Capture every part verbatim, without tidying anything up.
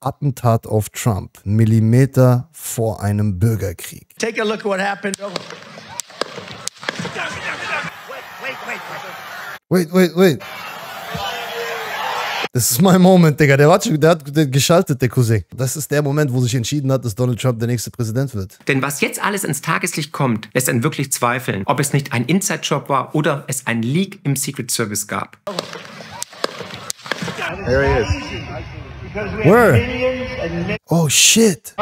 Attentat auf Trump. Millimeter vor einem Bürgerkrieg. Take a look at what happened. Wait, wait, wait. Das ist mein Moment, Digga. Der hat, der hat geschaltet, der Cousin. Das ist der Moment, wo sich entschieden hat, dass Donald Trump der nächste Präsident wird. Denn was jetzt alles ins Tageslicht kommt, lässt einen wirklich zweifeln, ob es nicht ein Inside-Job war oder es ein Leak im Secret Service gab. There he is. Where? Oh shit.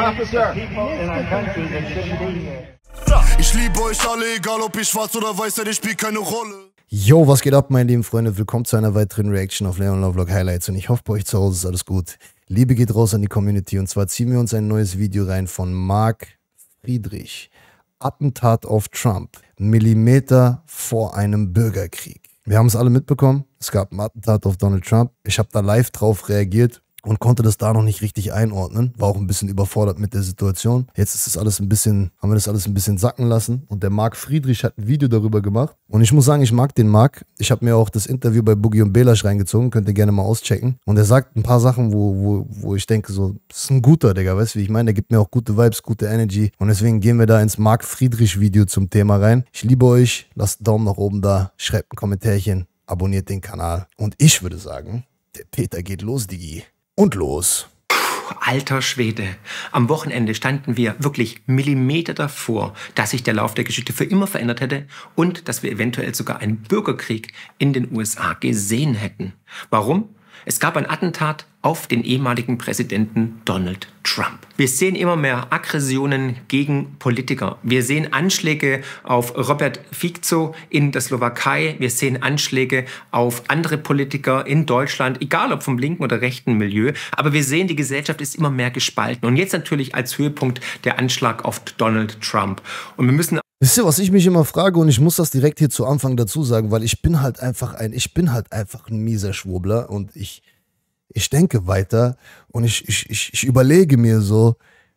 Ich liebe euch alle, egal ob ich schwarz oder weiß, denn ich spiele keine Rolle. Yo, was geht ab, meine lieben Freunde? Willkommen zu einer weiteren Reaction auf Leon Lovelock Highlights und ich hoffe, bei euch zu Hause ist alles gut. Liebe geht raus an die Community und zwar ziehen wir uns ein neues Video rein von Mark Friedrich. Attentat auf Trump. Millimeter vor einem Bürgerkrieg. Wir haben es alle mitbekommen. Es gab ein Attentat auf Donald Trump. Ich habe da live drauf reagiert und konnte das da noch nicht richtig einordnen. War auch ein bisschen überfordert mit der Situation. Jetzt ist das alles ein bisschen, haben wir das alles ein bisschen sacken lassen. Und der Mark Friedrich hat ein Video darüber gemacht. Und ich muss sagen, ich mag den Mark. Ich habe mir auch das Interview bei Boogie und Belash reingezogen. Könnt ihr gerne mal auschecken. Und er sagt ein paar Sachen, wo, wo, wo ich denke, so, das ist ein guter, Digga. Weißt du, wie ich meine? Der gibt mir auch gute Vibes, gute Energy. Und deswegen gehen wir da ins Mark Friedrich Video zum Thema rein. Ich liebe euch. Lasst einen Daumen nach oben da. Schreibt ein Kommentärchen. Abonniert den Kanal. Und ich würde sagen, der Peter geht los, Digi. Und los. Puh, alter Schwede. Am Wochenende standen wir wirklich Millimeter davor, dass sich der Lauf der Geschichte für immer verändert hätte und dass wir eventuell sogar einen Bürgerkrieg in den U S A gesehen hätten. Warum? Es gab ein Attentat auf den ehemaligen Präsidenten Donald Trump. Wir sehen immer mehr Aggressionen gegen Politiker. Wir sehen Anschläge auf Robert Fico in der Slowakei. Wir sehen Anschläge auf andere Politiker in Deutschland, egal ob vom linken oder rechten Milieu. Aber wir sehen, die Gesellschaft ist immer mehr gespalten. Und jetzt natürlich als Höhepunkt der Anschlag auf Donald Trump. Und wir müssen Wisst ihr, was ich mich immer frage, und ich muss das direkt hier zu Anfang dazu sagen, weil ich bin halt einfach ein, ich bin halt einfach ein mieser Schwurbler und ich, ich denke weiter und ich, ich, ich, ich überlege mir so,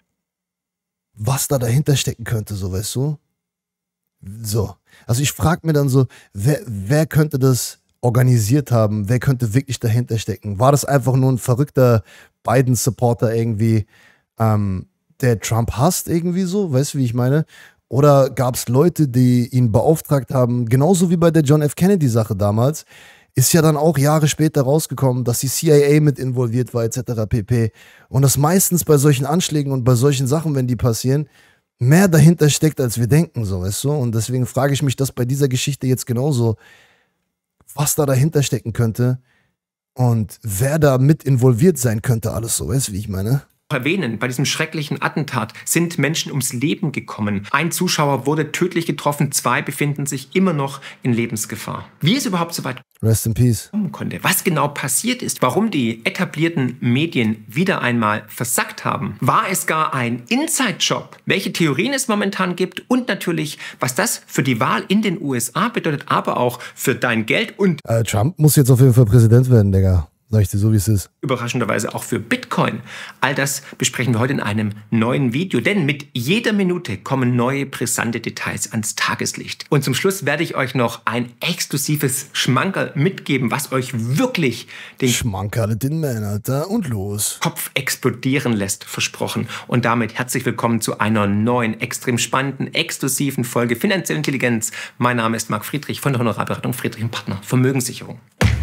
was da dahinter stecken könnte, so, weißt du? So. Also ich frage mir dann so, wer, wer könnte das organisiert haben? Wer könnte wirklich dahinter stecken? War das einfach nur ein verrückter Biden-Supporter irgendwie, ähm, der Trump hasst irgendwie so? Weißt du, wie ich meine? Oder gab es Leute, die ihn beauftragt haben, genauso wie bei der John F. Kennedy-Sache damals, ist ja dann auch Jahre später rausgekommen, dass die C I A mit involviert war, et cetera pp. Und dass meistens bei solchen Anschlägen und bei solchen Sachen, wenn die passieren, mehr dahinter steckt, als wir denken, so, weißt du? Und deswegen frage ich mich das bei dieser Geschichte jetzt genauso, was da dahinter stecken könnte und wer da mit involviert sein könnte, alles so, weißt du, wie ich meine? erwähnen, bei diesem schrecklichen Attentat sind Menschen ums Leben gekommen. Ein Zuschauer wurde tödlich getroffen, zwei befinden sich immer noch in Lebensgefahr. Wie es überhaupt so weit Rest in Peace. kommen konnte, was genau passiert ist, warum die etablierten Medien wieder einmal versackt haben, war es gar ein Inside-Job, welche Theorien es momentan gibt und natürlich, was das für die Wahl in den U S A bedeutet, aber auch für dein Geld und Äh, Trump muss jetzt auf jeden Fall Präsident werden, Digga. Sag ich dir so, wie es ist. überraschenderweise auch für Bitcoin. All das besprechen wir heute in einem neuen Video, denn mit jeder Minute kommen neue brisante Details ans Tageslicht. Und zum Schluss werde ich euch noch ein exklusives Schmankerl mitgeben, was euch wirklich den Schmankerle den Mann, Alter, und los. Kopf explodieren lässt, versprochen. Und damit herzlich willkommen zu einer neuen, extrem spannenden, exklusiven Folge Finanzielle Intelligenz. Mein Name ist Mark Friedrich von der Honorarberatung Friedrich und Partner Vermögenssicherung.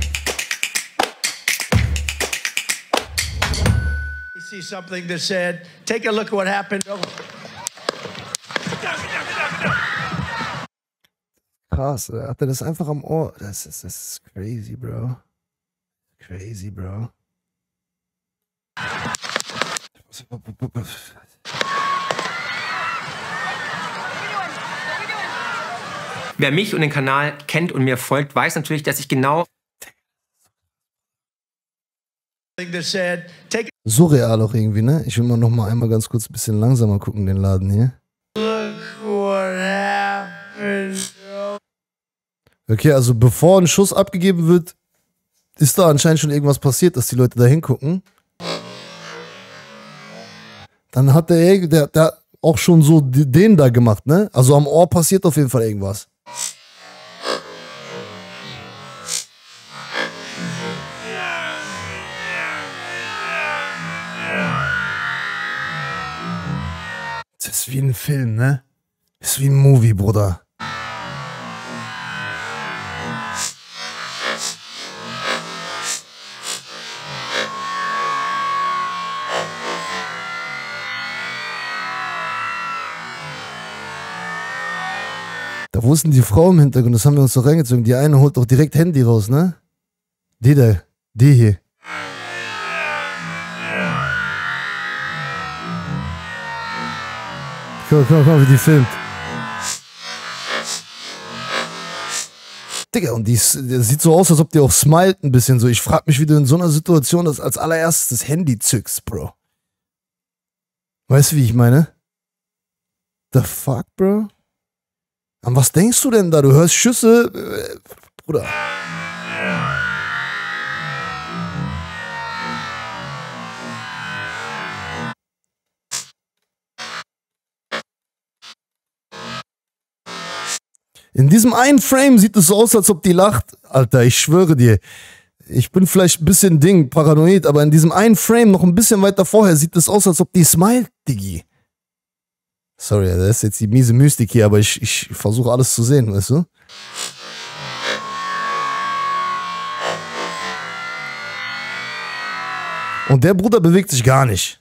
See something that said, take a look at what happened. Krass, er hatte das einfach am Ohr. Das ist, das ist crazy, Bro. Crazy, Bro. Wer mich und den Kanal kennt und mir folgt, weiß natürlich, dass ich genau That said, take Surreal auch irgendwie, ne? Ich will mal noch mal einmal ganz kurz ein bisschen langsamer gucken, den Laden hier. a look what happened. Okay, also bevor ein Schuss abgegeben wird, ist da anscheinend schon irgendwas passiert, dass die Leute da hingucken. Dann hat der, der, der auch schon so den da gemacht, ne? Also am Ohr passiert auf jeden Fall irgendwas. ist wie ein Film, ne? Ist wie ein Movie, Bruder. Da wo ist denn die Frau im Hintergrund? Das haben wir uns doch reingezogen. Die eine holt doch direkt Handy raus, ne? Die da, die hier. Guck, guck, guck, wie die filmt. Digga, und die, die sieht so aus, als ob die auch smilet ein bisschen so. Ich frag mich, wie du in so einer Situation das als allererstes das Handy zückst, Bro. Weißt du, wie ich meine? The fuck, Bro? An was denkst du denn da? Du hörst Schüsse, äh, Bruder. In diesem einen Frame sieht es so aus, als ob die lacht. Alter, ich schwöre dir. Ich bin vielleicht ein bisschen Ding, paranoid, aber in diesem einen Frame, noch ein bisschen weiter vorher, sieht es aus, als ob die smilet, Diggi. Sorry, das ist jetzt die miese Mystik hier, aber ich, ich versuche alles zu sehen, weißt du? Und der Bruder bewegt sich gar nicht.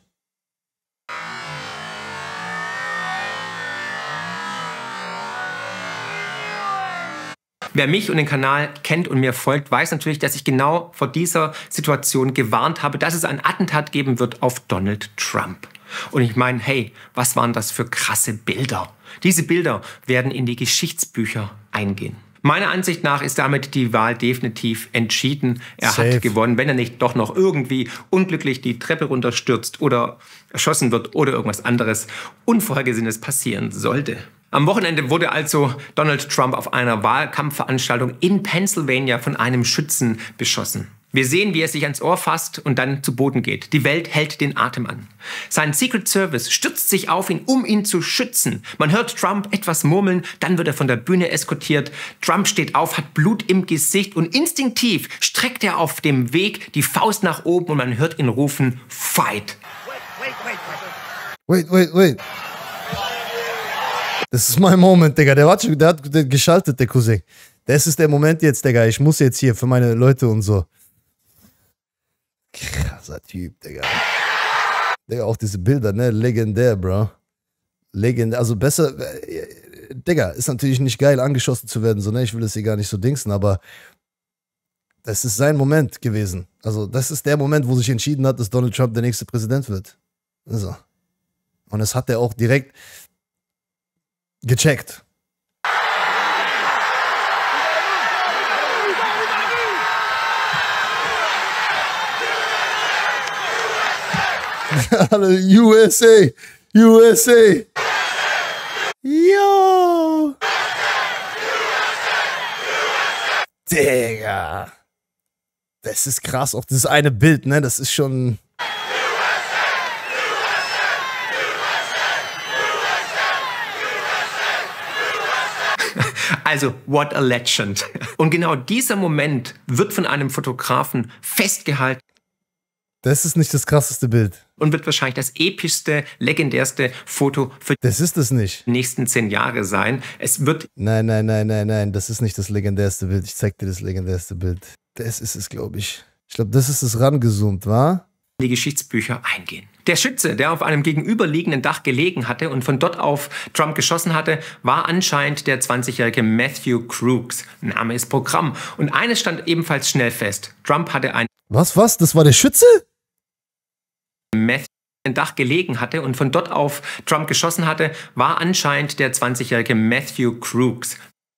Wer mich und den Kanal kennt und mir folgt, weiß natürlich, dass ich genau vor dieser Situation gewarnt habe, dass es ein Attentat geben wird auf Donald Trump. Und ich meine, hey, was waren das für krasse Bilder? Diese Bilder werden in die Geschichtsbücher eingehen. Meiner Ansicht nach ist damit die Wahl definitiv entschieden. Er Safe. hat gewonnen, wenn er nicht doch noch irgendwie unglücklich die Treppe runterstürzt oder erschossen wird oder irgendwas anderes Unvorhergesehenes passieren sollte. Am Wochenende wurde also Donald Trump auf einer Wahlkampfveranstaltung in Pennsylvania von einem Schützen beschossen. Wir sehen, wie er sich ans Ohr fasst und dann zu Boden geht. Die Welt hält den Atem an. Sein Secret Service stürzt sich auf ihn, um ihn zu schützen. Man hört Trump etwas murmeln, dann wird er von der Bühne eskortiert. Trump steht auf, hat Blut im Gesicht und instinktiv streckt er auf dem Weg die Faust nach oben und man hört ihn rufen, Fight. Wait, wait, wait. Das ist mein Moment, Digga. Der, hat, der hat geschaltet, der Cousin. Das ist der Moment jetzt, Digga. Ich muss jetzt hier für meine Leute und so. Krasser Typ, Digga. Digga, auch diese Bilder, ne? Legendär, Bro. Legendär. Also besser, äh, Digga, ist natürlich nicht geil, angeschossen zu werden, so, ne? Ich will das hier gar nicht so dingsen, aber das ist sein Moment gewesen. Also, das ist der Moment, wo sich entschieden hat, dass Donald Trump der nächste Präsident wird. Also. Und das hat er auch direkt gecheckt. U S A! U S A! Yo! Digga! Das ist krass, auch dieses eine Bild, ne? Das ist schon... Also, what a legend. Und genau dieser Moment wird von einem Fotografen festgehalten. Das ist nicht das krasseste Bild. Und wird wahrscheinlich das epischste, legendärste Foto für Das ist es nicht. die nächsten zehn Jahre sein. Es wird Nein, nein, nein, nein, nein. Das ist nicht das legendärste Bild. Ich zeig dir das legendärste Bild. Das ist es, glaube ich. Ich glaube, das ist es rangezoomt, wa? in die Geschichtsbücher eingehen. Der Schütze, der auf einem gegenüberliegenden Dach gelegen hatte und von dort auf Trump geschossen hatte, war anscheinend der zwanzigjährige Matthew Crooks. Name ist Programm. Und eines stand ebenfalls schnell fest. Trump hatte ein Was, was? Das war der Schütze? Matthew ein Dach gelegen hatte und von dort auf Trump geschossen hatte, war anscheinend der zwanzigjährige Matthew Crooks.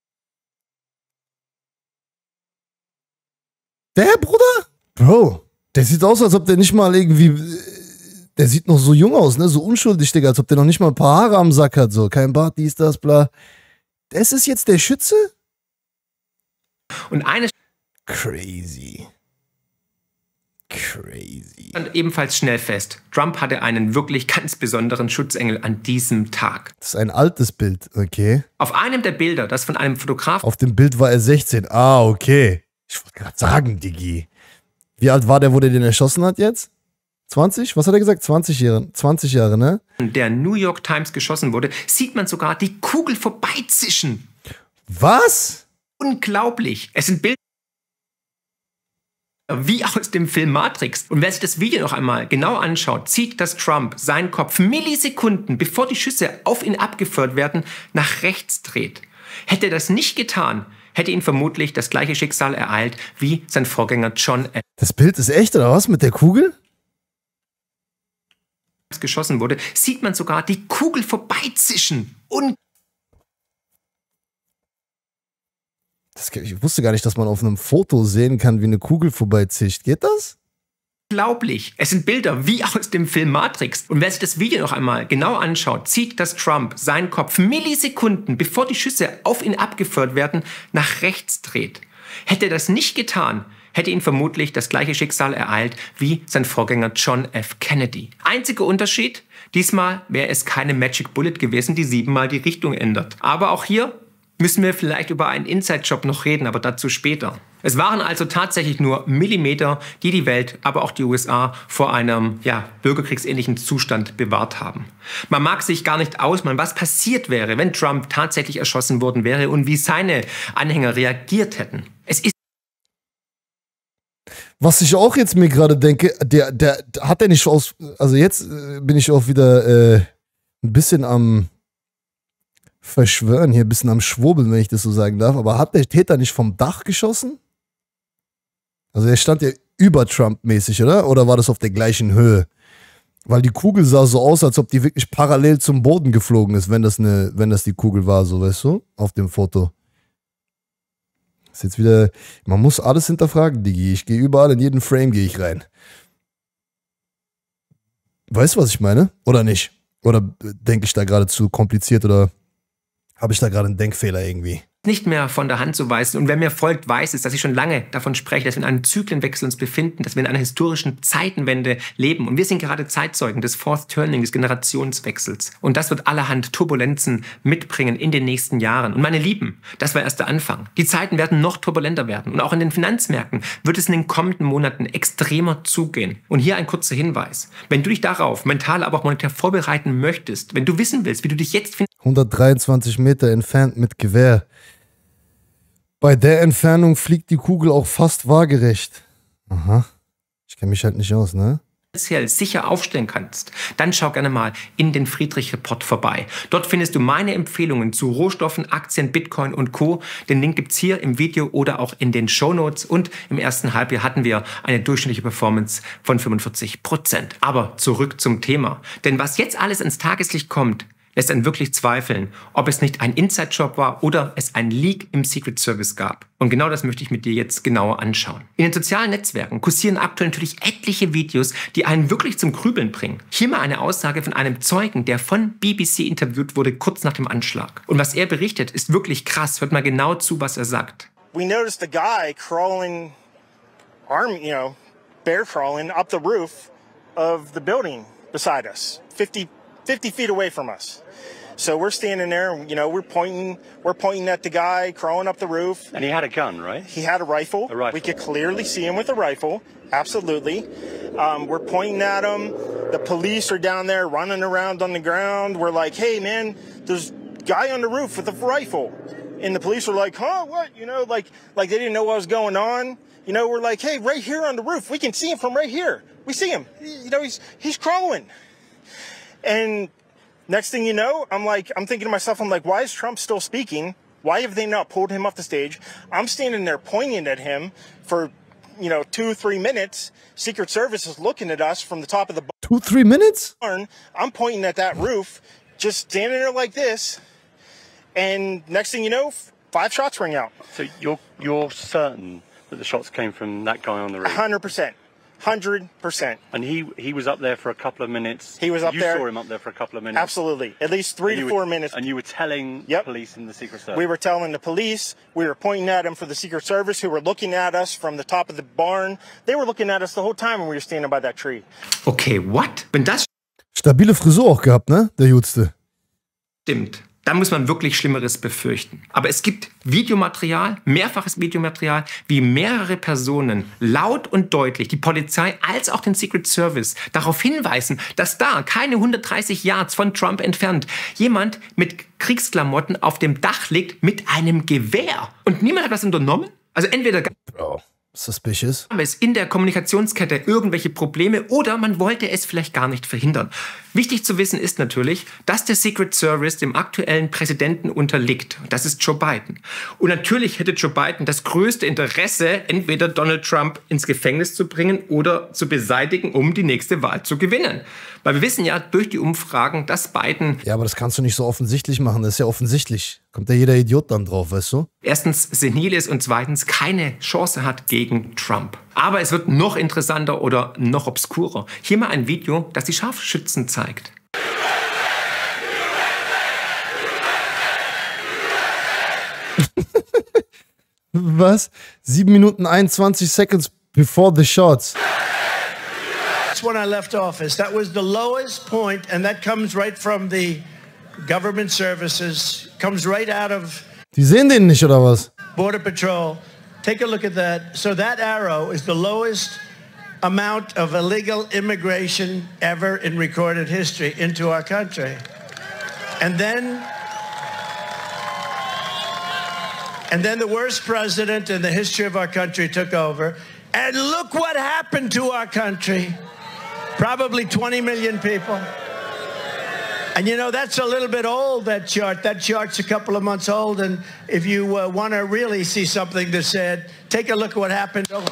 Der, Bruder? Bro, der sieht aus, als ob der nicht mal irgendwie... Der sieht noch so jung aus, ne? So unschuldig, Digga. Als ob der noch nicht mal ein paar Haare am Sack hat, so. Kein Bart, dies, das, bla. Das ist jetzt der Schütze? Und eines Crazy. Crazy. stand ebenfalls schnell fest. Trump hatte einen wirklich ganz besonderen Schutzengel an diesem Tag. Das ist ein altes Bild, okay. Auf einem der Bilder, das von einem Fotografen Auf dem Bild war er sechzehn. Ah, okay. Ich wollte gerade sagen, Diggi. Wie alt war der, wo der den erschossen hat jetzt? zwanzig? Was hat er gesagt? zwanzig Jahre, zwanzig Jahre, ne? Der New York Times geschossen wurde, sieht man sogar die Kugel vorbeizischen. Was? Unglaublich. Es sind Bilder wie aus dem Film Matrix. Und wer sich das Video noch einmal genau anschaut, sieht, dass Trump seinen Kopf Millisekunden, bevor die Schüsse auf ihn abgefeuert werden, nach rechts dreht. Hätte er das nicht getan, hätte ihn vermutlich das gleiche Schicksal ereilt wie sein Vorgänger John F. Das Bild ist echt, oder was? Mit der Kugel? geschossen wurde, sieht man sogar die Kugel vorbeizischen. Und das, ich wusste gar nicht, dass man auf einem Foto sehen kann, wie eine Kugel vorbeizischt. Geht das? Unglaublich. Es sind Bilder wie aus dem Film Matrix. Und wer sich das Video noch einmal genau anschaut, sieht, dass Trump seinen Kopf Millisekunden, bevor die Schüsse auf ihn abgefeuert werden, nach rechts dreht. Hätte er das nicht getan, hätte ihn vermutlich das gleiche Schicksal ereilt wie sein Vorgänger John F. Kennedy. Einziger Unterschied, diesmal wäre es keine Magic Bullet gewesen, die siebenmal die Richtung ändert. Aber auch hier müssen wir vielleicht über einen Inside-Job noch reden, aber dazu später. Es waren also tatsächlich nur Millimeter, die die Welt, aber auch die U S A vor einem ja, bürgerkriegsähnlichen Zustand bewahrt haben. Man mag sich gar nicht ausmalen, was passiert wäre, wenn Trump tatsächlich erschossen worden wäre und wie seine Anhänger reagiert hätten. Es ist Was ich auch jetzt mir gerade denke, der, der hat er nicht aus, also jetzt äh, bin ich auch wieder äh, ein bisschen am Verschwören hier, ein bisschen am Schwurbeln, wenn ich das so sagen darf, aber hat der Täter nicht vom Dach geschossen? Also er stand ja über Trump mäßig, oder? Oder war das auf der gleichen Höhe? Weil die Kugel sah so aus, als ob die wirklich parallel zum Boden geflogen ist, wenn das, eine, wenn das die Kugel war, so, weißt du? Auf dem Foto. Ist jetzt wieder, man muss alles hinterfragen, Digi. Ich gehe überall, in jeden Frame gehe ich rein. Weißt du, was ich meine? Oder nicht? Oder denke ich da gerade zu kompliziert oder habe ich da gerade einen Denkfehler irgendwie? Nicht mehr von der Hand zu weisen. Und wer mir folgt, weiß es, dass ich schon lange davon spreche, dass wir in einem Zyklenwechsel uns befinden, dass wir in einer historischen Zeitenwende leben. Und wir sind gerade Zeitzeugen des Fourth Turning, des Generationswechsels. Und das wird allerhand Turbulenzen mitbringen in den nächsten Jahren. Und meine Lieben, das war erst der Anfang. Die Zeiten werden noch turbulenter werden. Und auch in den Finanzmärkten wird es in den kommenden Monaten extremer zugehen. Und hier ein kurzer Hinweis. Wenn du dich darauf mental, aber auch monetär vorbereiten möchtest, wenn du wissen willst, wie du dich jetzt hundertdreiundzwanzig Meter entfernt mit Gewehr. Bei der Entfernung fliegt die Kugel auch fast waagerecht. Aha. Ich kenne mich halt nicht aus, ne? finanziell sicher aufstellen kannst, dann schau gerne mal in den Friedrich-Report vorbei. Dort findest du meine Empfehlungen zu Rohstoffen, Aktien, Bitcoin und Co. Den Link gibt's hier im Video oder auch in den Shownotes. Und im ersten Halbjahr hatten wir eine durchschnittliche Performance von fünfundvierzig Prozent. Aber zurück zum Thema. Denn was jetzt alles ins Tageslicht kommt, lässt einen wirklich zweifeln, ob es nicht ein Inside-Job war oder es ein Leak im Secret Service gab. Und genau das möchte ich mit dir jetzt genauer anschauen. In den sozialen Netzwerken kursieren aktuell natürlich etliche Videos, die einen wirklich zum Grübeln bringen. Hier mal eine Aussage von einem Zeugen, der von B B C interviewt wurde, kurz nach dem Anschlag. Und was er berichtet, ist wirklich krass. Hört mal genau zu, was er sagt. We noticed a guy crawling, arm, you know, bear crawling up the roof of the building beside us, fifty, fifty feet away from us. So we're standing there, and, you know, we're pointing, we're pointing at the guy crawling up the roof. And he had a gun, right? He had a rifle. A rifle. We could clearly see him with a rifle. Absolutely. Um, we're pointing at him. The police are down there running around on the ground. We're like, hey, man, there's a guy on the roof with a rifle. And the police were like, huh, what? You know, like, like they didn't know what was going on. You know, we're like, hey, right here on the roof. We can see him from right here. We see him. You know, he's, he's crawling. And next thing you know, I'm like, I'm thinking to myself, I'm like, why is Trump still speaking? Why have they not pulled him off the stage? I'm standing there pointing at him for, you know, two, three minutes. Secret Service is looking at us from the top of the barn. Two, three minutes? I'm pointing at that roof, just standing there like this. And next thing you know, five shots ring out. So you're, you're certain that the shots came from that guy on the roof? one hundred percent. one hundred percent. And he he was up there for a couple of minutes. He was up you there. You saw him up there for a couple of minutes. Absolutely. At least three and to were, four minutes. And you were telling yep. the police in the Secret Service? We were telling the police. We were pointing at him for the Secret Service, who were looking at us from the top of the barn. They were looking at us the whole time when we were standing by that tree. Okay, what? Wenn das Stabile Frisur auch gehabt, ne? Der Jutste. stimmt, dann muss man wirklich Schlimmeres befürchten. Aber es gibt Videomaterial, mehrfaches Videomaterial, wie mehrere Personen laut und deutlich die Polizei als auch den Secret Service darauf hinweisen, dass da keine hundertdreißig Yards von Trump entfernt jemand mit Kriegsklamotten auf dem Dach liegt mit einem Gewehr. Und niemand hat was unternommen? Also entweder Bro, suspicious. gab es in der Kommunikationskette irgendwelche Probleme oder man wollte es vielleicht gar nicht verhindern. Wichtig zu wissen ist natürlich, dass der Secret Service dem aktuellen Präsidenten unterliegt. Das ist Joe Biden. Und natürlich hätte Joe Biden das größte Interesse, entweder Donald Trump ins Gefängnis zu bringen oder zu beseitigen, um die nächste Wahl zu gewinnen. Weil wir wissen ja durch die Umfragen, dass Biden... Ja, aber das kannst du nicht so offensichtlich machen. Das ist ja offensichtlich. Kommt ja jeder Idiot dann drauf, weißt du? erstens senil ist und zweitens keine Chance hat gegen Trump. Aber es wird noch interessanter oder noch obskurer. Hier mal ein Video, das die Scharfschützen zeigt. Was? sieben Minuten einundzwanzig seconds before the shots. That's when I left office. That was the lowest point, and that comes right from the government services, comes right out of Die sehen den nicht, oder was? Border Patrol. Take a look at that. So that arrow is the lowest amount of illegal immigration ever in recorded history into our country. And then, and then the worst president in the history of our country took over. And look what happened to our country. Probably twenty million people. And you know, that's a little bit old, that chart. That chart's a couple of months old. And if you uh, want to really see something that's said, take a look at what happened. Oh.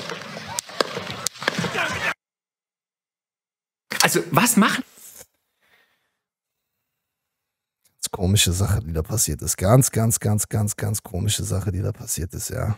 Also, was machen? Ganz komische Sache, die da passiert ist. Ganz, ganz, ganz, ganz, ganz komische Sache, die da passiert ist, ja.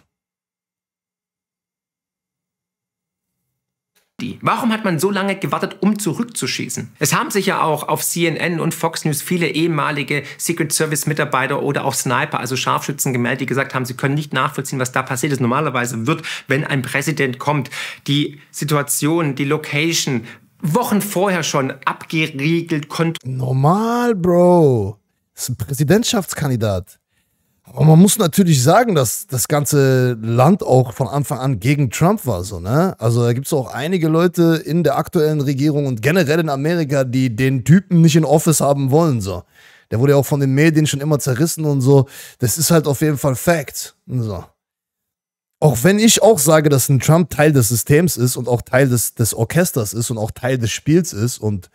Die. Warum hat man so lange gewartet, um zurückzuschießen? Es haben sich ja auch auf C N N und Fox News viele ehemalige Secret Service Mitarbeiter oder auch Sniper, also Scharfschützen gemeldet, die gesagt haben, sie können nicht nachvollziehen, was da passiert ist. Normalerweise wird, wenn ein Präsident kommt, die Situation, die Location Wochen vorher schon abgeriegelt, kontrolliert. Normal, Bro. Das ist ein Präsidentschaftskandidat. Aber man muss natürlich sagen, dass das ganze Land auch von Anfang an gegen Trump war, so, ne? Also da gibt es auch einige Leute in der aktuellen Regierung und generell in Amerika, die den Typen nicht in Office haben wollen, so. Der wurde ja auch von den Medien schon immer zerrissen und so. Das ist halt auf jeden Fall Fact. So. Auch wenn ich auch sage, dass ein Trump Teil des Systems ist und auch Teil des, des Orchesters ist und auch Teil des Spiels ist und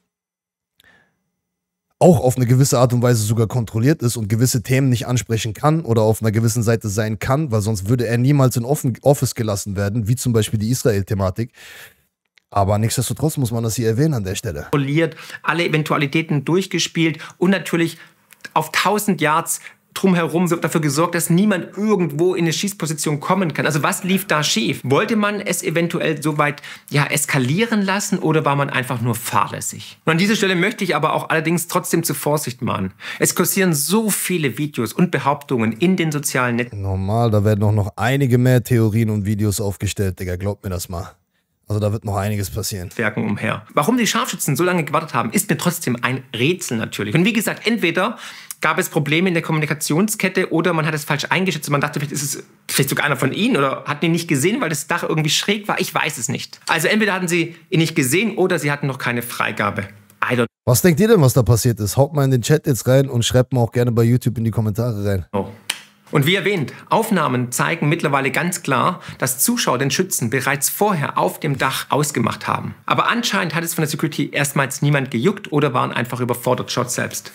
auch auf eine gewisse Art und Weise sogar kontrolliert ist und gewisse Themen nicht ansprechen kann oder auf einer gewissen Seite sein kann, weil sonst würde er niemals in Office gelassen werden, wie zum Beispiel die Israel-Thematik. Aber nichtsdestotrotz muss man das hier erwähnen an der Stelle. Alle Eventualitäten durchgespielt und natürlich auf tausend Yards drumherum wird dafür gesorgt, dass niemand irgendwo in eine Schießposition kommen kann. Also was lief da schief? Wollte man es eventuell so weit ja, eskalieren lassen oder war man einfach nur fahrlässig? Und an dieser Stelle möchte ich aber auch allerdings trotzdem zur Vorsicht mahnen. Es kursieren so viele Videos und Behauptungen in den sozialen Netzwerken. Normal, da werden auch noch einige mehr Theorien und Videos aufgestellt, Digga, glaubt mir das mal. Also da wird noch einiges passieren. Umher. Warum die Scharfschützen so lange gewartet haben, ist mir trotzdem ein Rätsel natürlich. Und wie gesagt, entweder gab es Probleme in der Kommunikationskette oder man hat es falsch eingeschätzt. Man dachte, vielleicht ist es vielleicht sogar einer von ihnen oder hat ihn nicht gesehen, weil das Dach irgendwie schräg war. Ich weiß es nicht. Also entweder hatten sie ihn nicht gesehen oder sie hatten noch keine Freigabe. I don't Was denkt ihr denn, was da passiert ist? Haut mal in den Chat jetzt rein und schreibt mal auch gerne bei YouTube in die Kommentare rein. know. Und wie erwähnt, Aufnahmen zeigen mittlerweile ganz klar, dass Zuschauer den Schützen bereits vorher auf dem Dach ausgemacht haben. Aber anscheinend hat es von der Security erstmals niemand gejuckt oder waren einfach überfordert, schaut selbst.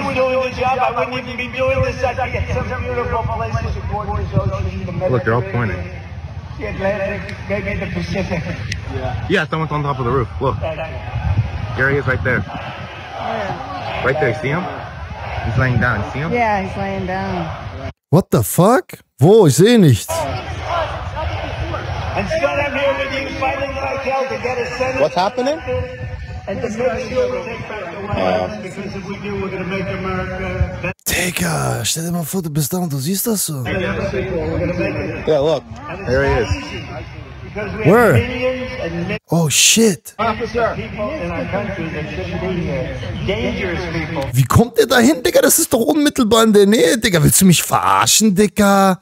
Look, they're all pointing. The Atlantic, maybe the Pacific. Yeah, someone's on top of the roof. Look. There he is right there. Right there, see him? He's laying down, see him? Yeah, he's laying down. What the fuck? Wo? Ich sehe nichts. And Scott, I'm here with you fighting like hell to get a Senate. What's happening? And to make sure we take back the White House, because if we do, we're going to make America better. Digga, stell dir mal vor, du bist da und du siehst das so. Yeah, look. There he is. Where? Oh shit. Wie kommt der da hin, Digga? Das ist doch unmittelbar in der Nähe, Digga. Willst du mich verarschen, Digga?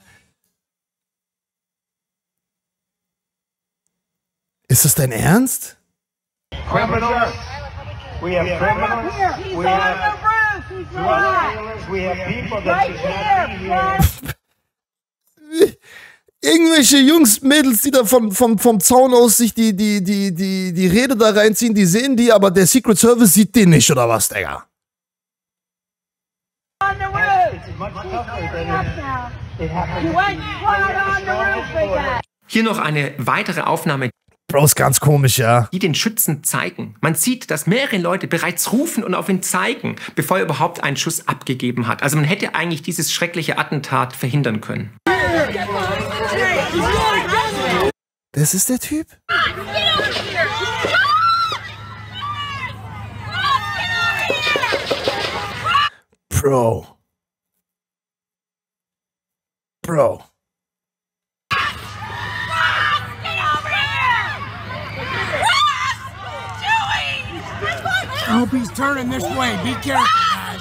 Ist das dein Ernst? Criminals. We have criminals. We have drug dealers. We have people that should not be here. Irgendwelche Jungs, Mädels, die da vom, vom, vom Zaun aus sich die, die, die, die, die Rede da reinziehen, die sehen die, aber der Secret Service sieht die nicht, oder was, Digga? Hier noch eine weitere Aufnahme, Bro, ist ganz komisch, ja. die den Schützen zeigen. Man sieht, dass mehrere Leute bereits rufen und auf ihn zeigen, bevor er überhaupt einen Schuss abgegeben hat. Also man hätte eigentlich dieses schreckliche Attentat verhindern können. Das ist der Typ? Bro. Bro. I hope he's turning this way. Be careful, guys.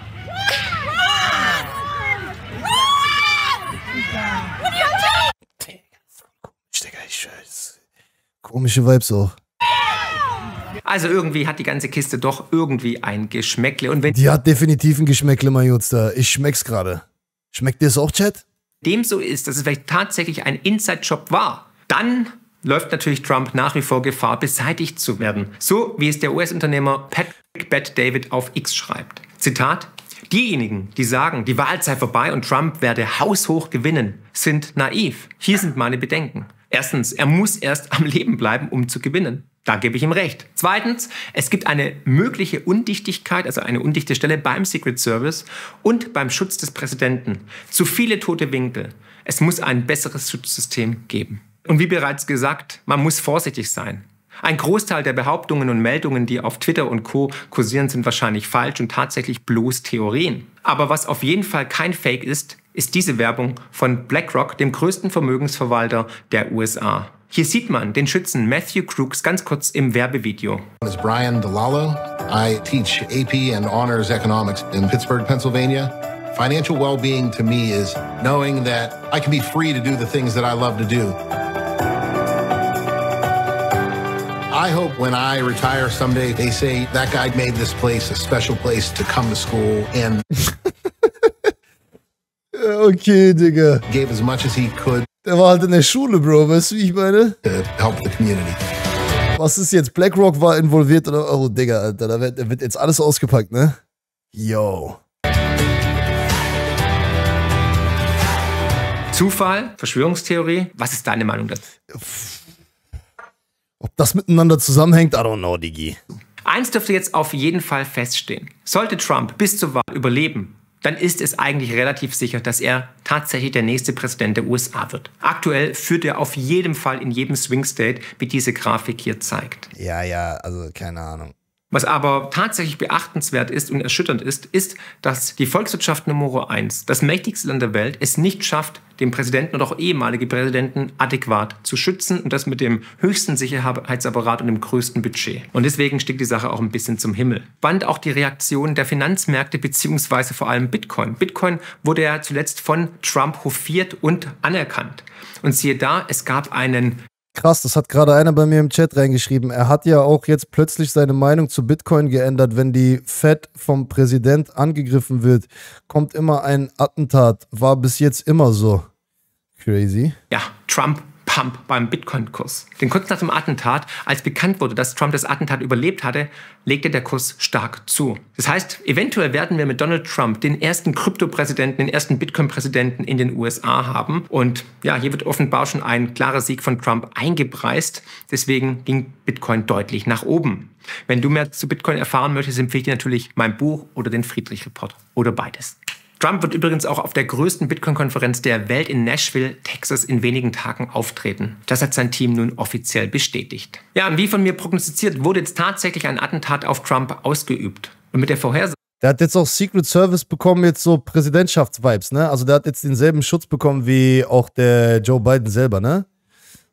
Digga, ich scheiße. Komische Vibes auch. Also irgendwie hat die ganze Kiste doch irgendwie ein Geschmäckle. Und wenn Die hat definitiv ein Geschmäckle, mein Jutster. Ich schmeck's gerade. Schmeckt dir das auch, Chat? dem so ist, dass es vielleicht tatsächlich ein Inside-Job war, dann läuft natürlich Trump nach wie vor Gefahr, beseitigt zu werden. So wie es der U S-Unternehmer Patrick Bet-David auf X schreibt. Zitat: Diejenigen, die sagen, die Wahl sei vorbei und Trump werde haushoch gewinnen, sind naiv. Hier sind meine Bedenken. Erstens, er muss erst am Leben bleiben, um zu gewinnen. Da gebe ich ihm recht. Zweitens, es gibt eine mögliche Undichtigkeit, also eine undichte Stelle beim Secret Service und beim Schutz des Präsidenten. Zu viele tote Winkel. Es muss ein besseres Schutzsystem geben. Und wie bereits gesagt, man muss vorsichtig sein. Ein Großteil der Behauptungen und Meldungen, die auf Twitter und Co. kursieren, sind wahrscheinlich falsch und tatsächlich bloß Theorien. Aber was auf jeden Fall kein Fake ist, ist diese Werbung von BlackRock, dem größten Vermögensverwalter der U S A. Hier sieht man den Schützen Matthew Crooks ganz kurz im Werbevideo. My name is Brian DeLallo. I teach A P and Honors Economics in Pittsburgh, Pennsylvania. Financial well-being to me is knowing that I can be free to do the things that I love to do. I hope when I retire someday, they say that guy made this place a special place to come to school and okay, Digga. gave as much as he could Der war halt in der Schule, Bro, weißt du, wie ich meine? to help the community. Was ist jetzt? BlackRock war involviert oder? Oh, Digga, Alter, da wird, da wird jetzt alles ausgepackt, ne? Yo. Zufall? Verschwörungstheorie? Was ist deine Meinung dazu? Ob das miteinander zusammenhängt, I don't know, Diggi. Eins dürfte jetzt auf jeden Fall feststehen. Sollte Trump bis zur Wahl überleben, dann ist es eigentlich relativ sicher, dass er tatsächlich der nächste Präsident der U S A wird. Aktuell führt er auf jeden Fall in jedem Swing State, wie diese Grafik hier zeigt. Ja, ja, also keine Ahnung. Was aber tatsächlich beachtenswert ist und erschütternd ist, ist, dass die Volkswirtschaft Nummer eins, das mächtigste Land der Welt, es nicht schafft, den Präsidenten oder auch ehemalige Präsidenten adäquat zu schützen und das mit dem höchsten Sicherheitsapparat und dem größten Budget. Und deswegen stieg die Sache auch ein bisschen zum Himmel. Spannend auch die Reaktion der Finanzmärkte beziehungsweise vor allem Bitcoin. Bitcoin wurde ja zuletzt von Trump hofiert und anerkannt. Und siehe da, es gab einen Krass, das hat gerade einer bei mir im Chat reingeschrieben. Er hat ja auch jetzt plötzlich seine Meinung zu Bitcoin geändert. Wenn die Fed vom Präsident angegriffen wird, kommt immer ein Attentat. War bis jetzt immer so. Crazy. Ja, Trump Pump beim Bitcoin-Kurs. Denn kurz nach dem Attentat, als bekannt wurde, dass Trump das Attentat überlebt hatte, legte der Kurs stark zu. Das heißt, eventuell werden wir mit Donald Trump den ersten Krypto-Präsidenten, den ersten Bitcoin-Präsidenten in den U S A haben. Und ja, hier wird offenbar schon ein klarer Sieg von Trump eingepreist. Deswegen ging Bitcoin deutlich nach oben. Wenn du mehr zu Bitcoin erfahren möchtest, empfehle ich dir natürlich mein Buch oder den Friedrich-Report oder beides. Trump wird übrigens auch auf der größten Bitcoin-Konferenz der Welt in Nashville, Texas, in wenigen Tagen auftreten. Das hat sein Team nun offiziell bestätigt. Ja, und wie von mir prognostiziert, wurde jetzt tatsächlich ein Attentat auf Trump ausgeübt. Und mit der Vorhersage... Der hat jetzt auch Secret Service bekommen, jetzt so Präsidentschaftsvibes, ne? Also der hat jetzt denselben Schutz bekommen wie auch der Joe Biden selber, ne?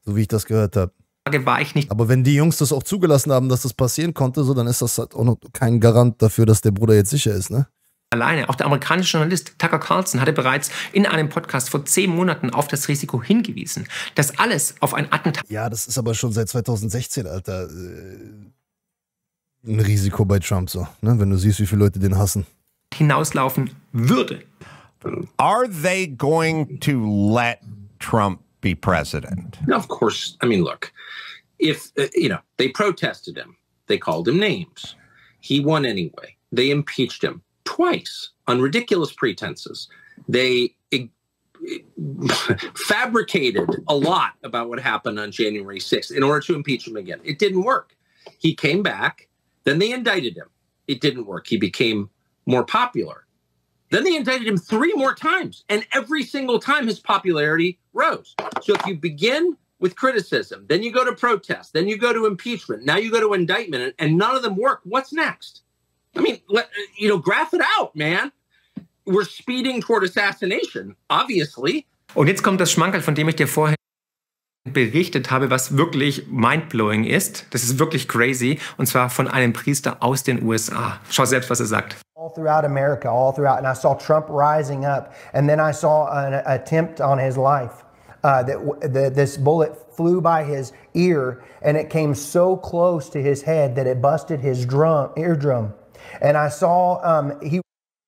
So wie ich das gehört habe. War ich nicht. Aber wenn die Jungs das auch zugelassen haben, dass das passieren konnte, so, dann ist das halt auch noch kein Garant dafür, dass der Bruder jetzt sicher ist, ne? Alleine. Auch der amerikanische Journalist Tucker Carlson hatte bereits in einem Podcast vor zehn Monaten auf das Risiko hingewiesen, dass alles auf ein Attentat... Ja, das ist aber schon seit zweitausendsechzehn, Alter, äh, ein Risiko bei Trump, so, ne? Wenn du siehst, wie viele Leute den hassen. ...hinauslaufen würde. Are they going to let Trump be president? No, of course. I mean, look, if, uh, you know, they protested him. They called him names. He won anyway. They impeached him twice on ridiculous pretenses. They it, it, fabricated a lot about what happened on January sixth in order to impeach him again. It didn't work. He came back. Then they indicted him. It didn't work. He became more popular. Then they indicted him three more times, and every single time his popularity rose. So if you begin with criticism, then you go to protest, then you go to impeachment, now you go to indictment, and none of them work, what's next? I mean, let, you know, graph it out, man. We're speeding toward assassination, obviously. Und jetzt kommt das Schmankerl, von dem ich dir vorher berichtet habe, was wirklich mindblowing ist. Das ist wirklich crazy. Und zwar von einem Priester aus den U S A. Schau selbst, was er sagt. All throughout America, all throughout, and I saw Trump rising up, and then I saw an attempt on his life. Uh, that the, this bullet flew by his ear, and it came so close to his head that it busted his drum, eardrum. And I saw um, he.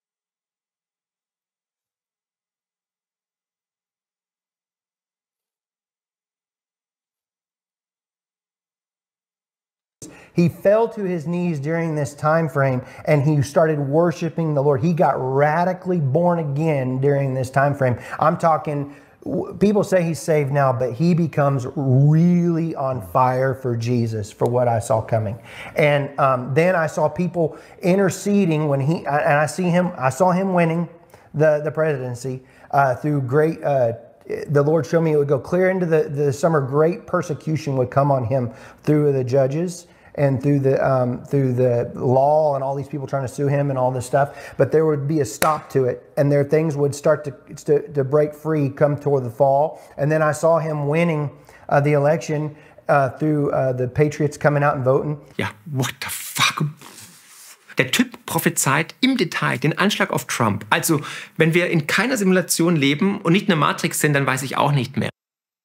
He fell to his knees during this time frame, and he started worshiping the Lord. He got radically born again during this time frame. I'm talking, people say he's saved now, but he becomes really on fire for Jesus, for what I saw coming. And um, then I saw people interceding when he, and I see him, I saw him winning the, the presidency uh, through great, uh, the Lord showed me it would go clear into the, the summer. Great persecution would come on him through the judges and through the um, through the law and all these people trying to sue him and all this stuff. But there would be a stop to it, and there things would start to to, to break free come toward the fall. And then I saw him winning uh, the election uh, through uh, the Patriots coming out and voting. Ja, what the fuck? Der Typ prophezeit im Detail den Anschlag auf Trump. Also, wenn wir in keiner Simulation leben und nicht in der Matrix sind, dann weiß ich auch nicht mehr.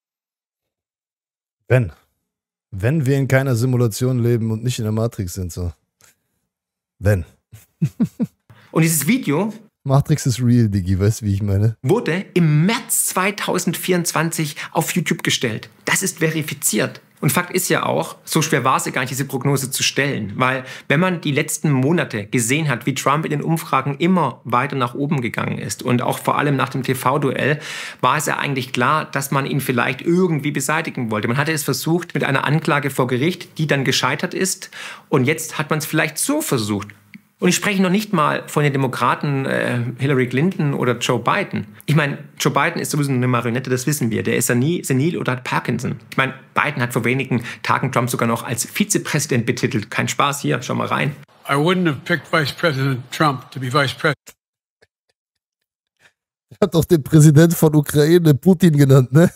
Wenn. Wenn wir in keiner Simulation leben und nicht in der Matrix sind, so. Wenn. Und dieses Video... Matrix ist real, Diggi, weißt du, wie ich meine? ...wurde im März zweitausendvierundzwanzig auf YouTube gestellt. Das ist verifiziert. Und Fakt ist ja auch, so schwer war es ja gar nicht, diese Prognose zu stellen. Weil wenn man die letzten Monate gesehen hat, wie Trump in den Umfragen immer weiter nach oben gegangen ist und auch vor allem nach dem T V-Duell, war es ja eigentlich klar, dass man ihn vielleicht irgendwie beseitigen wollte. Man hatte es versucht mit einer Anklage vor Gericht, die dann gescheitert ist. Und jetzt hat man es vielleicht so versucht. Und ich spreche noch nicht mal von den Demokraten äh, Hillary Clinton oder Joe Biden. Ich meine, Joe Biden ist sowieso eine Marionette, das wissen wir. Der ist ja nie senil oder hat Parkinson. Ich meine, Biden hat vor wenigen Tagen Trump sogar noch als Vizepräsident betitelt. Kein Spaß hier, schau mal rein. I wouldn't have picked Vice President Trump to be Vice President. Er hat doch den Präsident von Ukraine Putin genannt, ne?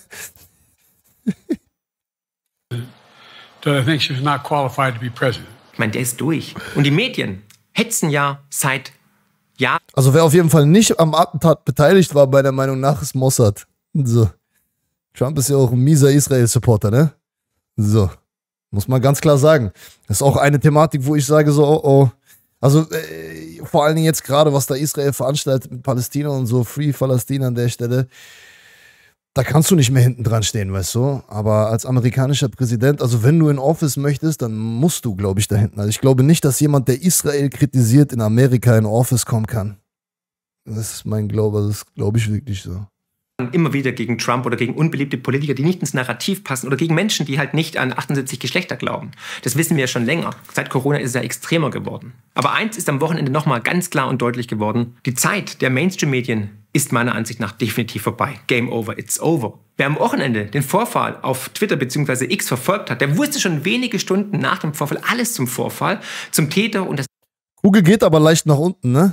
So I think she's not qualified to be president. Ich meine, der ist durch. Und die Medien hetzen ja seit Jahren. Also wer auf jeden Fall nicht am Attentat beteiligt war, bei der Meinung nach, ist Mossad. So. Trump ist ja auch ein mieser Israel-Supporter, ne? So. Muss man ganz klar sagen. Das ist auch eine Thematik, wo ich sage so, oh, oh. Also äh, vor allen Dingen jetzt gerade, was da Israel veranstaltet mit Palästina und so, Free Palästina an der Stelle. Da kannst du nicht mehr hinten dran stehen, weißt du? Aber als amerikanischer Präsident, also wenn du in Office möchtest, dann musst du, glaube ich, da hinten. Also ich glaube nicht, dass jemand, der Israel kritisiert, in Amerika in Office kommen kann. Das ist mein Glaube, das glaube ich wirklich so. Immer wieder gegen Trump oder gegen unbeliebte Politiker, die nicht ins Narrativ passen oder gegen Menschen, die halt nicht an achtundsiebzig Geschlechter glauben. Das wissen wir ja schon länger. Seit Corona ist es ja extremer geworden. Aber eins ist am Wochenende nochmal ganz klar und deutlich geworden. Die Zeit der Mainstream-Medien ist meiner Ansicht nach definitiv vorbei. Game over, it's over. Wer am Wochenende den Vorfall auf Twitter bzw. X verfolgt hat, der wusste schon wenige Stunden nach dem Vorfall alles zum Vorfall, zum Täter und das... Kugel geht aber leicht nach unten, ne?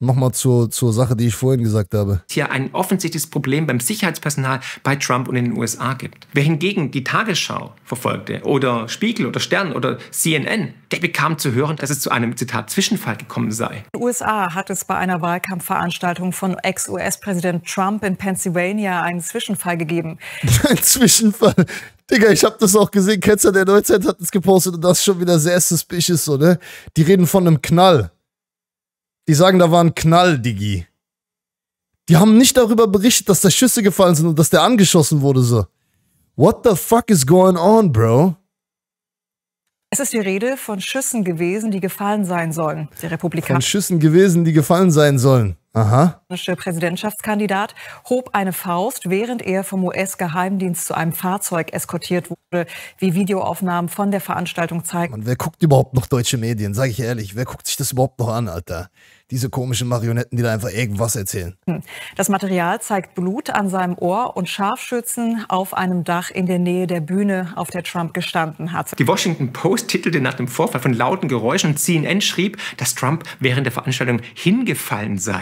nochmal zur, zur Sache, die ich vorhin gesagt habe. Hier ein offensichtliches Problem beim Sicherheitspersonal bei Trump und in den U S A gibt. Wer hingegen die Tagesschau verfolgte oder Spiegel oder Stern oder C N N, der bekam zu hören, dass es zu einem, Zitat, Zwischenfall gekommen sei. In den U S A hat es bei einer Wahlkampfveranstaltung von Ex-U S-Präsident Trump in Pennsylvania einen Zwischenfall gegeben. Ein Zwischenfall? Digga, ich habe das auch gesehen. Ketzer der Neuzeit hat es gepostet und das ist schon wieder sehr suspicious, so, ne? Die reden von einem Knall. Die sagen, da war ein Knall, Digi. Die haben nicht darüber berichtet, dass da Schüsse gefallen sind und dass der angeschossen wurde, so. What the fuck is going on, bro? Es ist die Rede von Schüssen gewesen, die gefallen sein sollen. Der Republikaner. Von Schüssen gewesen, die gefallen sein sollen. Aha. Der Präsidentschaftskandidat hob eine Faust, während er vom U S-Geheimdienst zu einem Fahrzeug eskortiert wurde, wie Videoaufnahmen von der Veranstaltung zeigen. Mann, wer guckt überhaupt noch deutsche Medien? Sag ich ehrlich, wer guckt sich das überhaupt noch an, Alter? Diese komischen Marionetten, die da einfach irgendwas erzählen. Das Material zeigt Blut an seinem Ohr und Scharfschützen auf einem Dach in der Nähe der Bühne, auf der Trump gestanden hat. Die Washington Post titelte nach dem Vorfall von lauten Geräuschen und C N N schrieb, dass Trump während der Veranstaltung hingefallen sei.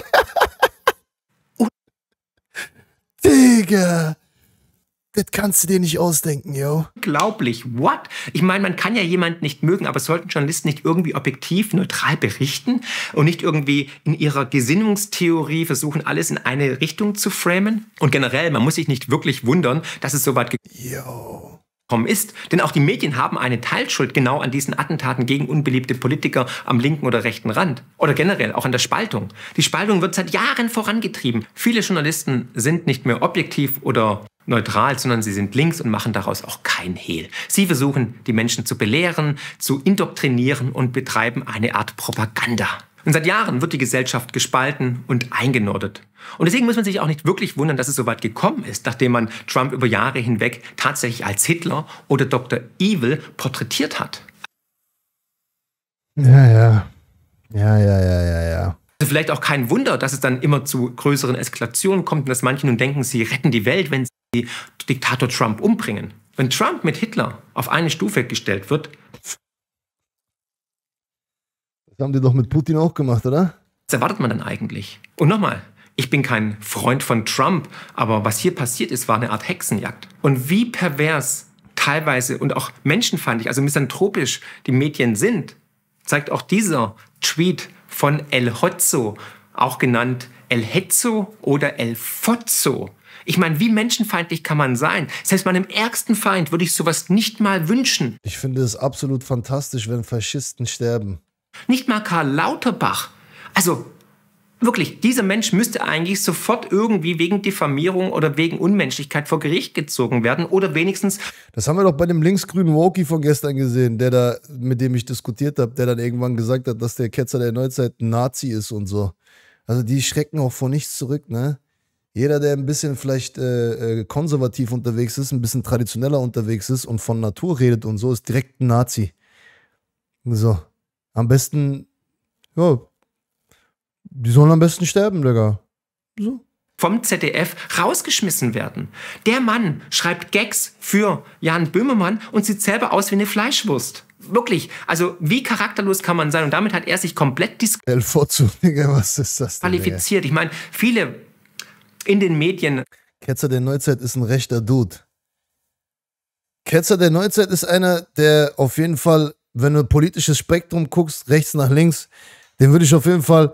Digga, das kannst du dir nicht ausdenken, yo. Unglaublich, what? Ich meine, man kann ja jemanden nicht mögen, aber sollten Journalisten nicht irgendwie objektiv, neutral berichten und nicht irgendwie in ihrer Gesinnungstheorie versuchen, alles in eine Richtung zu framen? Und generell, man muss sich nicht wirklich wundern, dass es so weit gekommen ist. Denn auch die Medien haben eine Teilschuld genau an diesen Attentaten gegen unbeliebte Politiker am linken oder rechten Rand. Oder generell auch an der Spaltung. Die Spaltung wird seit Jahren vorangetrieben. Viele Journalisten sind nicht mehr objektiv oder neutral, sondern sie sind links und machen daraus auch kein Hehl. Sie versuchen, die Menschen zu belehren, zu indoktrinieren und betreiben eine Art Propaganda. Und seit Jahren wird die Gesellschaft gespalten und eingenordet. Und deswegen muss man sich auch nicht wirklich wundern, dass es so weit gekommen ist, nachdem man Trump über Jahre hinweg tatsächlich als Hitler oder Doktor Evil porträtiert hat. Ja, ja. Ja, ja, ja, ja, ja. Also vielleicht auch kein Wunder, dass es dann immer zu größeren Eskalationen kommt und dass manche nun denken, sie retten die Welt, wenn sie Diktator Trump umbringen. Wenn Trump mit Hitler auf eine Stufe gestellt wird. Das haben die doch mit Putin auch gemacht, oder? Was erwartet man dann eigentlich? Und nochmal, ich bin kein Freund von Trump, aber was hier passiert ist, war eine Art Hexenjagd. Und wie pervers teilweise und auch menschenfeindlich, also misanthropisch die Medien sind, zeigt auch dieser Tweet von El Hotzo, auch genannt El Hetzo oder El Fotzo. Ich meine, wie menschenfeindlich kann man sein? Selbst meinem ärgsten Feind würde ich sowas nicht mal wünschen. Ich finde es absolut fantastisch, wenn Faschisten sterben. Nicht mal Karl Lauterbach. Also wirklich, dieser Mensch müsste eigentlich sofort irgendwie wegen Diffamierung oder wegen Unmenschlichkeit vor Gericht gezogen werden oder wenigstens... Das haben wir doch bei dem linksgrünen Woki von gestern gesehen, der da, mit dem ich diskutiert habe, der dann irgendwann gesagt hat, dass der Ketzer der Neuzeit ein Nazi ist und so. Also die schrecken auch vor nichts zurück, ne? Jeder, der ein bisschen vielleicht äh, konservativ unterwegs ist, ein bisschen traditioneller unterwegs ist und von Natur redet und so, ist direkt ein Nazi. So. Am besten, ja, die sollen am besten sterben, Digga. So. Vom Z D F rausgeschmissen werden. Der Mann schreibt Gags für Jan Böhmermann und sieht selber aus wie eine Fleischwurst. Wirklich, also wie charakterlos kann man sein? Und damit hat er sich komplett disqualifiziert. Digga, was ist das denn? Qualifiziert. Ich meine, viele in den Medien. Ketzer der Neuzeit ist ein rechter Dude. Ketzer der Neuzeit ist einer, der auf jeden Fall, wenn du politisches Spektrum guckst, rechts nach links, den würde ich auf jeden Fall,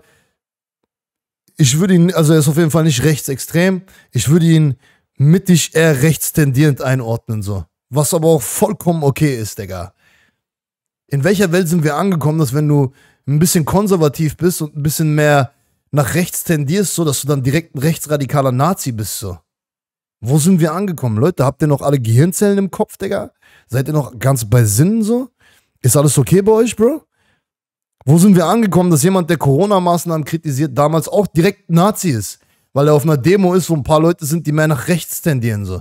ich würde ihn, also er ist auf jeden Fall nicht rechtsextrem, ich würde ihn mittig eher rechtstendierend einordnen, so. Was aber auch vollkommen okay ist, Digga. In welcher Welt sind wir angekommen, dass wenn du ein bisschen konservativ bist und ein bisschen mehr nach rechts tendierst, so, dass du dann direkt ein rechtsradikaler Nazi bist, so. Wo sind wir angekommen, Leute? Habt ihr noch alle Gehirnzellen im Kopf, Digga? Seid ihr noch ganz bei Sinnen, so? Ist alles okay bei euch, Bro? Wo sind wir angekommen, dass jemand, der Corona-Maßnahmen kritisiert, damals auch direkt Nazi ist? Weil er auf einer Demo ist, wo ein paar Leute sind, die mehr nach rechts tendieren, so.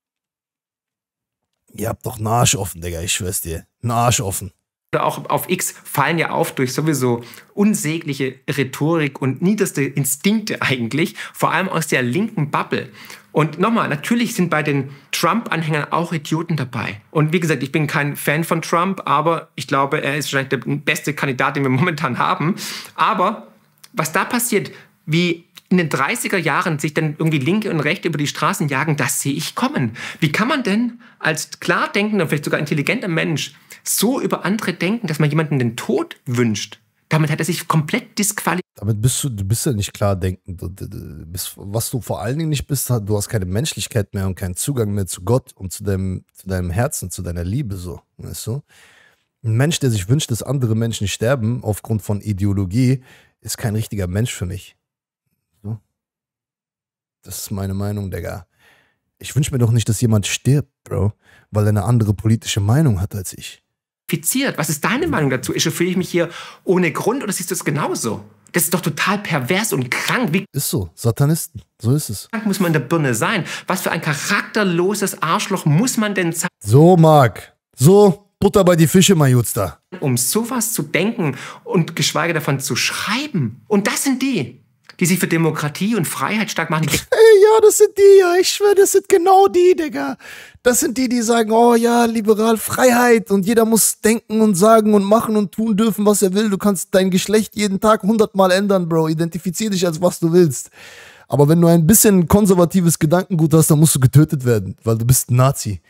Ihr habt doch einen Arsch offen, Digga, ich schwör's dir. Einen Arsch offen. Oder auch auf X fallen ja auf durch sowieso unsägliche Rhetorik und niederste Instinkte eigentlich, vor allem aus der linken Bubble. Und nochmal, natürlich sind bei den Trump-Anhängern auch Idioten dabei. Und wie gesagt, ich bin kein Fan von Trump, aber ich glaube, er ist wahrscheinlich der beste Kandidat, den wir momentan haben. Aber Was da passiert, wie in den dreißiger Jahren sich dann irgendwie Linke und Rechte über die Straßen jagen, das sehe ich kommen. Wie kann man denn als klar denkender, vielleicht sogar intelligenter Mensch so über andere denken, dass man jemanden den Tod wünscht? Damit hat er sich komplett disqualifiziert. Damit bist du, du bist ja nicht klar denkend. Du, du, du bist, was du vor allen Dingen nicht bist, du hast keine Menschlichkeit mehr und keinen Zugang mehr zu Gott und zu deinem, zu deinem Herzen, zu deiner Liebe, so, weißt du? Ein Mensch, der sich wünscht, dass andere Menschen sterben aufgrund von Ideologie, ist kein richtiger Mensch für mich. So? Das ist meine Meinung, Digga. Ich wünsche mir doch nicht, dass jemand stirbt, Bro, weil er eine andere politische Meinung hat als ich. Was ist deine Meinung dazu? Echauffiere ich mich hier ohne Grund oder siehst du es genauso? Das ist doch total pervers und krank. Wie ist so, Satanisten, so ist es. krank muss man in der Birne sein? Was für ein charakterloses Arschloch muss man denn sein? So, Marc, so, Butter bei die Fische, mein Jutster. Um sowas zu denken und geschweige davon zu schreiben. Und das sind die, die sich für Demokratie und Freiheit stark machen. Hey, ja, das sind die, ja, ich schwöre, das sind genau die, Digga. Das sind die, die sagen, oh ja, liberal, Freiheit und jeder muss denken und sagen und machen und tun dürfen, was er will. Du kannst dein Geschlecht jeden Tag hundertmal ändern, Bro. Identifizier dich als was du willst. Aber wenn du ein bisschen konservatives Gedankengut hast, dann musst du getötet werden, weil du bist ein Nazi.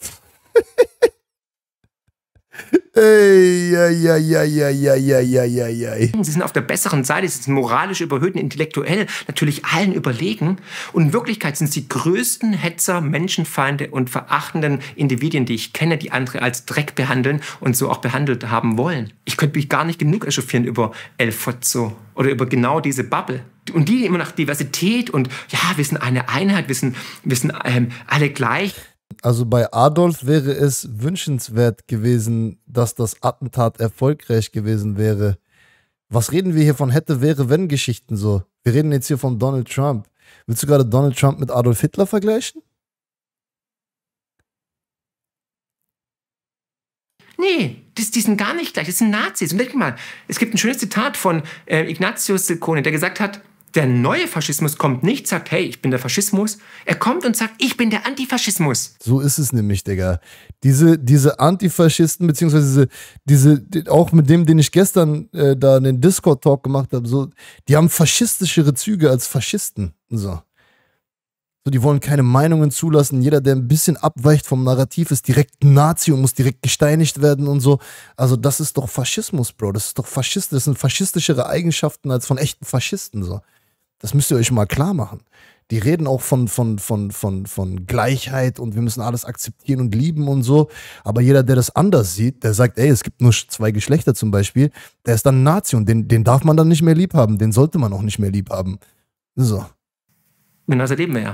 Ey, ja, ja, ja, ja, ja, ja, ja, ja, ja. Sie sind auf der besseren Seite, sie sind moralisch überhöht und intellektuell natürlich allen überlegen. Und in Wirklichkeit sind sie die größten Hetzer, Menschenfeinde und verachtenden Individuen, die ich kenne, die andere als Dreck behandeln und so auch behandelt haben wollen. Ich könnte mich gar nicht genug echauffieren über El Fozzo oder über genau diese Bubble. Und die immer nach Diversität und ja, wir sind eine Einheit, wir sind, wir sind ähm, alle gleich. Also bei Adolf wäre es wünschenswert gewesen, dass das Attentat erfolgreich gewesen wäre. Was reden wir hier von hätte, wäre, wenn Geschichten so? Wir reden jetzt hier von Donald Trump. Willst du gerade Donald Trump mit Adolf Hitler vergleichen? Nee, das, die sind gar nicht gleich, das sind Nazis. Und denk mal, es gibt ein schönes Zitat von äh, Ignatius Ciccone, der gesagt hat, der neue Faschismus kommt nicht, sagt, hey, ich bin der Faschismus. Er kommt und sagt, ich bin der Antifaschismus. So ist es nämlich, Digga. Diese, diese Antifaschisten, beziehungsweise diese, diese, auch mit dem, den ich gestern äh, da einen Discord-Talk gemacht habe, so, die haben faschistischere Züge als Faschisten. So. So, die wollen keine Meinungen zulassen. Jeder, der ein bisschen abweicht vom Narrativ, ist direkt ein Nazi und muss direkt gesteinigt werden und so. Also das ist doch Faschismus, Bro. Das ist doch Faschist. Das sind faschistischere Eigenschaften als von echten Faschisten, so. Das müsst ihr euch mal klar machen. Die reden auch von, von, von, von, von Gleichheit und wir müssen alles akzeptieren und lieben und so. Aber jeder, der das anders sieht, der sagt, ey, es gibt nur zwei Geschlechter zum Beispiel, der ist dann ein Nazi und den, den darf man dann nicht mehr lieb haben. Den sollte man auch nicht mehr lieb haben. So. Genau, das erleben wir ja.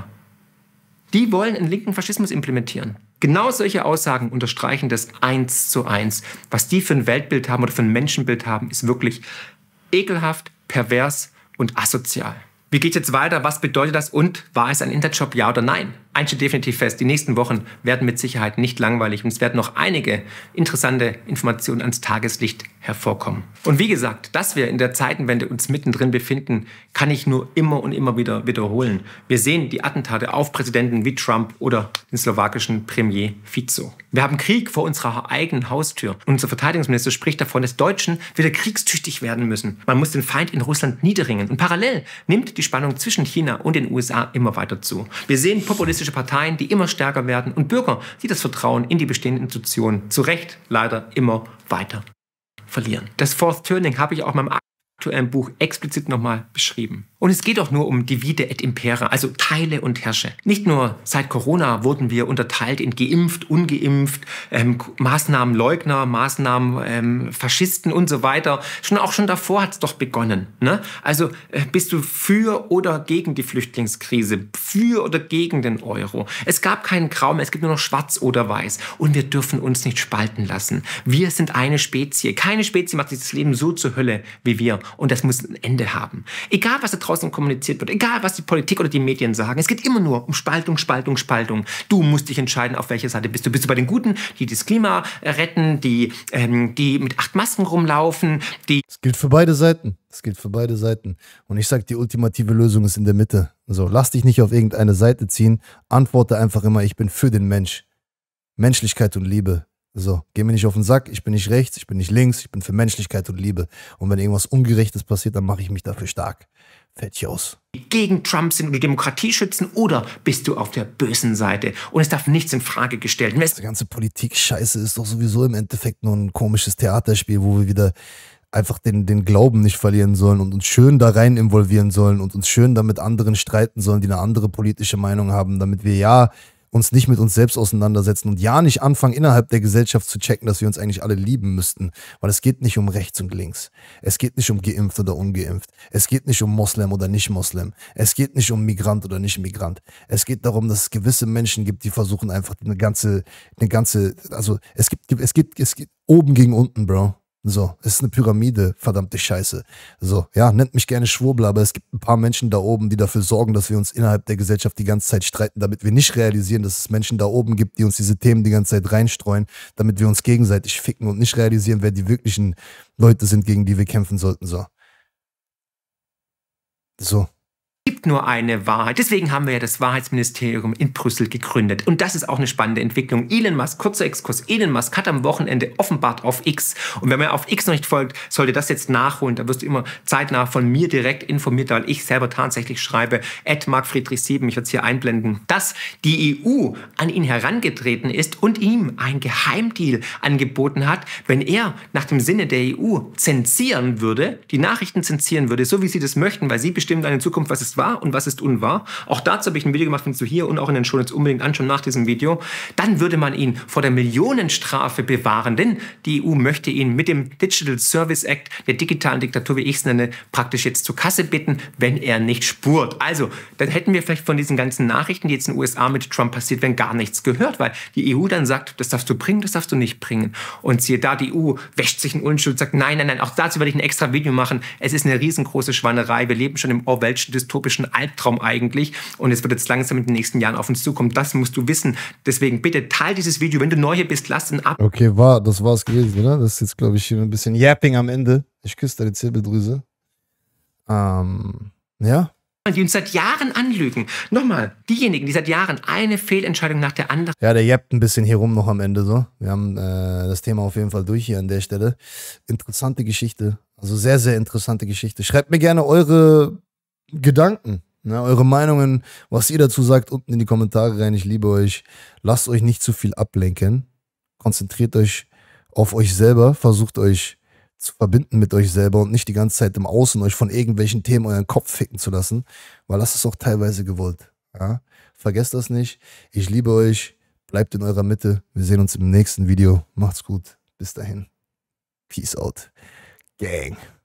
Die wollen einen linken Faschismus implementieren. Genau solche Aussagen unterstreichen das eins zu eins. Was die für ein Weltbild haben oder für ein Menschenbild haben, ist wirklich ekelhaft, pervers und asozial. Wie geht's jetzt weiter? Was bedeutet das? Und war es ein Interjob, ja oder nein? Eins steht definitiv fest, die nächsten Wochen werden mit Sicherheit nicht langweilig und es werden noch einige interessante Informationen ans Tageslicht hervorkommen. Und wie gesagt, dass wir in der Zeitenwende uns mittendrin befinden, kann ich nur immer und immer wieder wiederholen. Wir sehen die Attentate auf Präsidenten wie Trump oder den slowakischen Premier Fico. Wir haben Krieg vor unserer eigenen Haustür. Und unser Verteidigungsminister spricht davon, dass Deutschen wieder kriegstüchtig werden müssen. Man muss den Feind in Russland niederringen. Und parallel nimmt die Spannung zwischen China und den U S A immer weiter zu. Wir sehen populistische Parteien, die immer stärker werden und Bürger, die das Vertrauen in die bestehenden Institutionen zu Recht leider immer weiter verlieren. Das Fourth Turning habe ich auch in meinem aktuellen Buch explizit nochmal beschrieben. Und es geht auch nur um Divide et Impera, also teile und herrsche. Nicht nur seit Corona wurden wir unterteilt in geimpft, ungeimpft, ähm, Maßnahmenleugner, Maßnahmen, ähm, Faschisten und so weiter. Schon auch schon davor hat es doch begonnen. Ne? Also äh, bist du für oder gegen die Flüchtlingskrise, für oder gegen den Euro. Es gab keinen Grau mehr, es gibt nur noch Schwarz oder Weiß. Und wir dürfen uns nicht spalten lassen. Wir sind eine Spezie. Keine Spezie macht sich das Leben so zur Hölle wie wir. Und das muss ein Ende haben. Egal, was da draußen kommuniziert wird, egal, was die Politik oder die Medien sagen, es geht immer nur um Spaltung, Spaltung, Spaltung. Du musst dich entscheiden, auf welcher Seite bist du. Bist du bei den Guten, die das Klima retten, die, ähm, die mit acht Masken rumlaufen, die... Das gilt für beide Seiten. Das gilt für beide Seiten. Und ich sage, die ultimative Lösung ist in der Mitte. So, lass dich nicht auf irgendeine Seite ziehen. Antworte einfach immer, ich bin für den Mensch. Menschlichkeit und Liebe. So, geh mir nicht auf den Sack, ich bin nicht rechts, ich bin nicht links, ich bin für Menschlichkeit und Liebe. Und wenn irgendwas Ungerechtes passiert, dann mache ich mich dafür stark. Fertig aus. Gegen Trump sind und die Demokratie schützen, oder bist du auf der bösen Seite? Und es darf nichts in Frage gestellt werden. Die ganze Politik-Scheiße ist doch sowieso im Endeffekt nur ein komisches Theaterspiel, wo wir wieder einfach den, den Glauben nicht verlieren sollen und uns schön da rein involvieren sollen und uns schön da mit anderen streiten sollen, die eine andere politische Meinung haben, damit wir ja uns nicht mit uns selbst auseinandersetzen und ja nicht anfangen, innerhalb der Gesellschaft zu checken, dass wir uns eigentlich alle lieben müssten. Weil es geht nicht um rechts und links. Es geht nicht um geimpft oder ungeimpft. Es geht nicht um Moslem oder nicht Moslem. Es geht nicht um Migrant oder nicht Migrant. Es geht darum, dass es gewisse Menschen gibt, die versuchen einfach eine ganze, eine ganze, also es gibt, es gibt, es gibt oben gegen unten, Bro. So, es ist eine Pyramide, verdammte Scheiße. So, ja, nennt mich gerne Schwurbler, aber es gibt ein paar Menschen da oben, die dafür sorgen, dass wir uns innerhalb der Gesellschaft die ganze Zeit streiten, damit wir nicht realisieren, dass es Menschen da oben gibt, die uns diese Themen die ganze Zeit reinstreuen, damit wir uns gegenseitig ficken und nicht realisieren, wer die wirklichen Leute sind, gegen die wir kämpfen sollten. So. So. Es gibt nur eine Wahrheit. Deswegen haben wir ja das Wahrheitsministerium in Brüssel gegründet. Und das ist auch eine spannende Entwicklung. Elon Musk, kurzer Exkurs, Elon Musk hat am Wochenende offenbart auf X, und wenn man auf X noch nicht folgt, sollte das jetzt nachholen. Da wirst du immer zeitnah von mir direkt informiert, weil ich selber tatsächlich schreibe, at mark friedrich sieben, ich werde es hier einblenden, dass die E U an ihn herangetreten ist und ihm ein Geheimdeal angeboten hat, wenn er nach dem Sinne der E U zensieren würde, die Nachrichten zensieren würde, so wie sie das möchten, weil sie bestimmen dann in Zukunft, was ist wahr und was ist unwahr. Auch dazu habe ich ein Video gemacht, findest du hier und auch in den Shownotes unbedingt anschauen nach diesem Video. Dann würde man ihn vor der Millionenstrafe bewahren, denn die E U möchte ihn mit dem Digital Service Act, der digitalen Diktatur, wie ich es nenne, praktisch jetzt zur Kasse bitten, wenn er nicht spurt. Also, dann hätten wir vielleicht von diesen ganzen Nachrichten, die jetzt in den U S A mit Trump passiert werden, gar nichts gehört, weil die E U dann sagt, das darfst du bringen, das darfst du nicht bringen. Und siehe da, die E U wäscht sich in Unschuld, sagt, nein, nein, nein, auch dazu werde ich ein extra Video machen. Es ist eine riesengroße Schweinerei. Wir leben schon im Orwellschen dystopischen Albtraum eigentlich, und es wird jetzt langsam in den nächsten Jahren auf uns zukommen. Das musst du wissen. Deswegen bitte teil dieses Video. Wenn du neu hier bist, lass ein Abo. Okay, war, das war's gewesen, oder? Das ist jetzt, glaube ich, ein bisschen Yapping am Ende. Ich küsse deine Zirbeldrüse. Ähm, ja. Die uns seit Jahren anlügen. Nochmal, diejenigen, die seit Jahren eine Fehlentscheidung nach der anderen. Ja, der jappt ein bisschen hier rum noch am Ende so. Wir haben äh, das Thema auf jeden Fall durch hier an der Stelle. Interessante Geschichte. Also sehr, sehr interessante Geschichte. Schreibt mir gerne eure Gedanken, ne, eure Meinungen, was ihr dazu sagt, unten in die Kommentare rein. Ich liebe euch. Lasst euch nicht zu viel ablenken. Konzentriert euch auf euch selber. Versucht euch zu verbinden mit euch selber und nicht die ganze Zeit im Außen euch von irgendwelchen Themen euren Kopf ficken zu lassen, weil das ist auch teilweise gewollt. Ja? Vergesst das nicht. Ich liebe euch. Bleibt in eurer Mitte. Wir sehen uns im nächsten Video. Macht's gut. Bis dahin. Peace out. Gang.